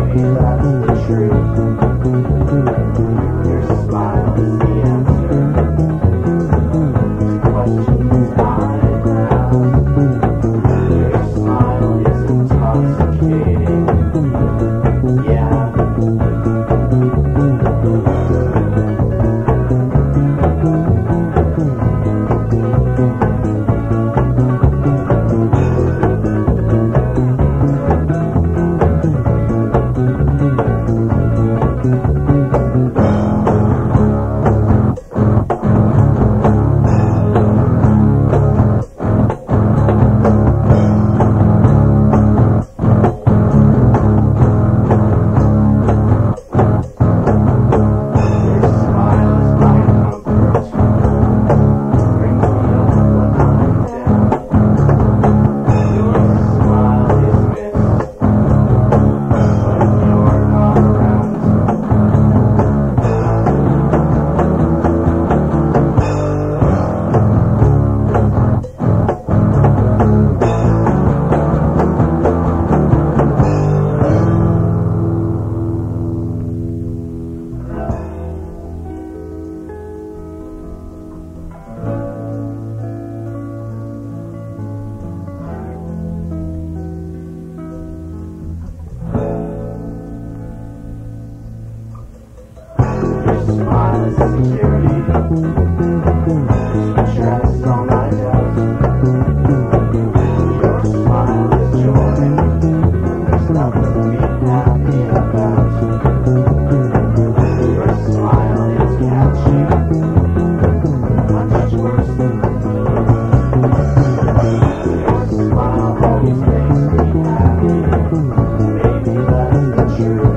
maybe that's the truth. Your smile is the answer to questions I have. Your smile is intoxicating. Yeah. Smile is security. Stress on my desk. Your smile is joy. There's nothing to be happy about. Your smile is catchy. Much worse than me. Your smile always makes me happy. Maybe that's the truth.